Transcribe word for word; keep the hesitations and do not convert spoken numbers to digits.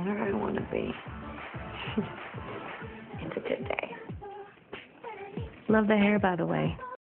where I want to be. It's a good day. Love the hair, by the way.